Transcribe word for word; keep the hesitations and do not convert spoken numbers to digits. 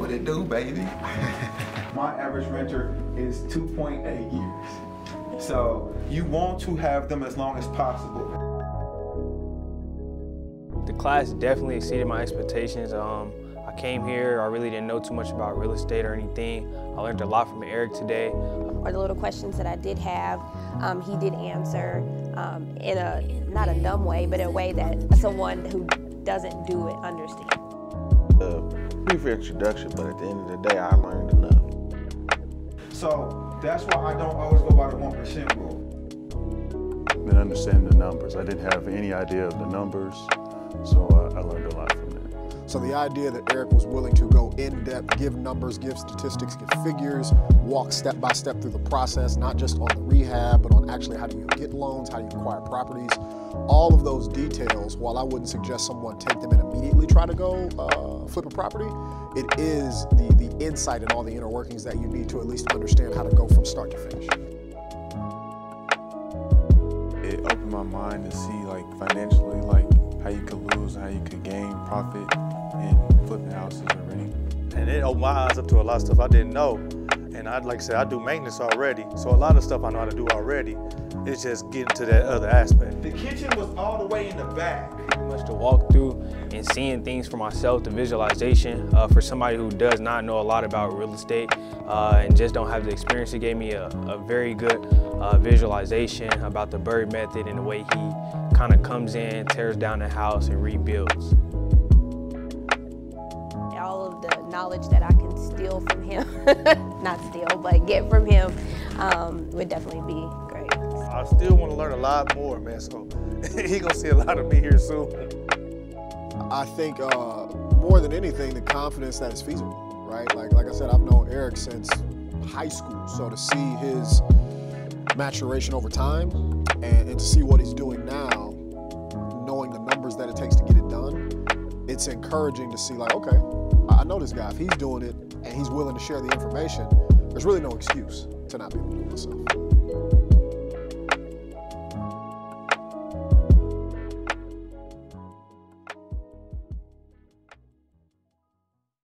what it do, baby. My average renter is two point eight years. So you want to have them as long as possible. The class definitely exceeded my expectations. Um, I came here, I really didn't know too much about real estate or anything. I learned a lot from Eric today. Or the little questions that I did have, um, he did answer um, in a, not a dumb way, but in a way that someone who doesn't do it understands. A brief introduction, but at the end of the day, I learned enough. So that's why I don't always go by the one percent rule. And understand the numbers. I didn't have any idea of the numbers, so uh, I learned a lot from that. So the idea that Eric was willing to go in depth, give numbers, give statistics, give figures, walk step by step through the process, not just on the rehab, but on actually how do you get loans, how do you acquire properties, all of those details, while I wouldn't suggest someone take them and immediately try to go uh, flip a property, it is the, the insight and all the inner workings that you need to at least understand how to go from start to finish. It opened my mind to see, like, financially, like, how you could lose and how you could gain profit in flipping houses and renting. And it opened my eyes up to a lot of stuff I didn't know. And I'd like to say, I do maintenance already, so a lot of stuff I know how to do already. It's just getting to that other aspect. The kitchen was all the way in the back. Pretty much to walk through and seeing things for myself, the visualization. Uh, for somebody who does not know a lot about real estate uh, and just don't have the experience, it gave me a, a very good uh, visualization about the Bird method and the way he kind of comes in, tears down the house, and rebuilds. All of the knowledge that I can steal from him, not steal, but get from him, um, would definitely be great. I still want to learn a lot more, man, so he gonna see a lot of me here soon. I think uh, more than anything, the confidence that it's feasible, right? Like, like I said, I've known Eric since high school, so to see his maturation over time and, and to see what he's doing now, knowing the numbers that it takes to get it done, it's encouraging to see, like, okay, I know this guy. If he's doing it and he's willing to share the information, there's really no excuse to not be able to do it myself.